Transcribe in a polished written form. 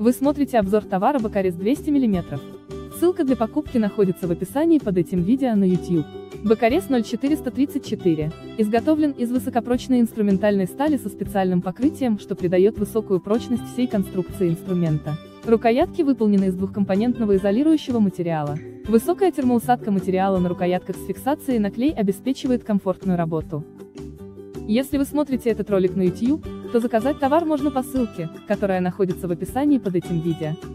Вы смотрите обзор товара Бакарес 200 мм. Ссылка для покупки находится в описании под этим видео на YouTube. Бакарес 0434 изготовлен из высокопрочной инструментальной стали со специальным покрытием, что придает высокую прочность всей конструкции инструмента. Рукоятки выполнены из двухкомпонентного изолирующего материала. Высокая термоусадка материала на рукоятках с фиксацией на клей обеспечивает комфортную работу. Если вы смотрите этот ролик на YouTube, то заказать товар можно по ссылке, которая находится в описании под этим видео.